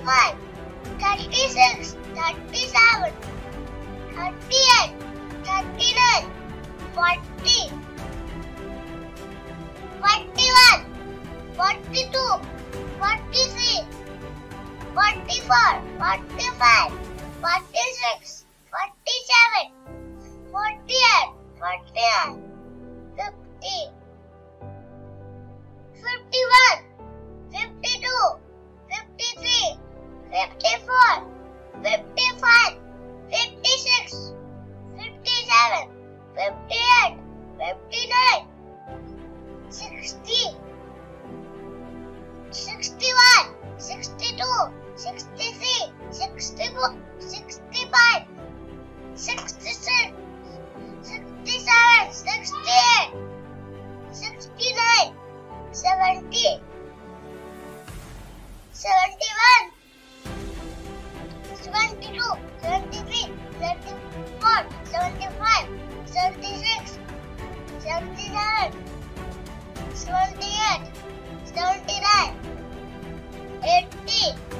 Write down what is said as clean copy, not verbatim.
35, 36, 37, 38, 39, 40, 41, 42, 43, 44, 45, 46, 47, 48, 49, 50, 51, 52, 53, 54, 55, 56, 57, 58, 59, 60, 61, 62, 63, 64, 65, 66, 67, 68, 69, 70, 71, 72, 73, 74, 75, 76, 77, 78, 79, 80,